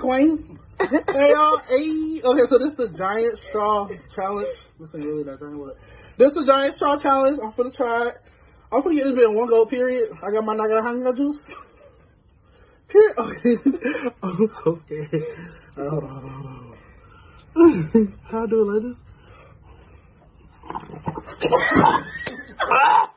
Queen. Hey y'all, hey. Okay, so this is the giant straw challenge. This ain't really that giant, but this is the giant straw challenge. I'm finna try it. I'm finna get this bit in one go, period. I got my Nagahanga juice. Period. Okay. I'm so scared. Hold on. How I do it like this?